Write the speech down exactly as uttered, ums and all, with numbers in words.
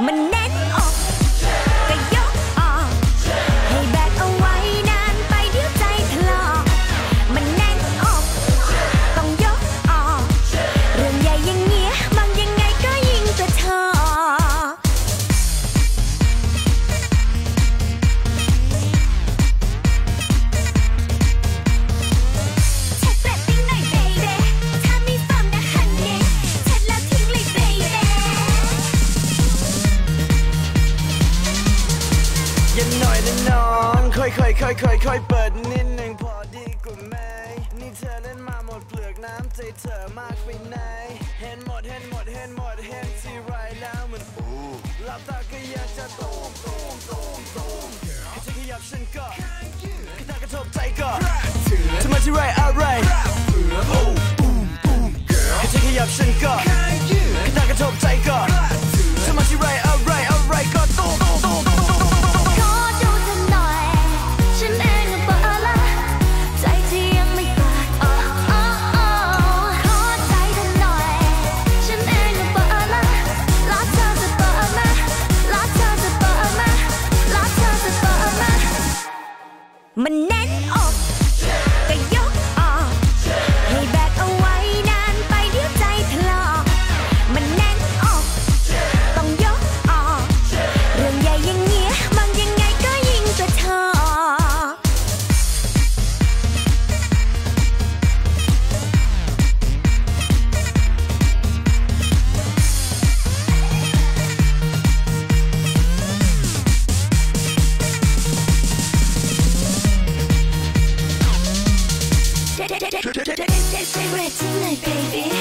มันแน่นอกก็ยกออกให้แบกเอาไว้นานไปเดี๋ยวใจถลอกมันแน่นอกต้องยกออกเรื่องใหญ่อย่างเงี้ยบางยังไงก็ยิ่งจะทออย่าหน่อยนะน้องค่อยค่อยค่อยค่อยค่อยเปิดนิดหนึ่งพอดีกว่าไหมนี่เธอเล่นมาหมดเปลือกน้ำใจเธอมากไปไหนเห็นหมดเห็นหมดเห็นหมดเห็นที่ไรแล้วมันอู้หลับตาก็อยากจะตูมตูมตูมตูมแค่จะขยับฉันก็แค่ตากระทบใจก็ทำไมที่ไรอะไรแค่จะขยับฉันก็แค่ตากระทบใจก็ทำไมที่ไรอะไรอะไรก็ตูมตูมมันแน่นอกก็ยกออกให้แบกเอาไว้นานไปเดี๋ยวใจถลอกมันแน่นอกต้องยกออกเรื่องใหญ่อย่างเงี้ยบางยังไงก็ยิ่งจะทอTake it tonight, baby.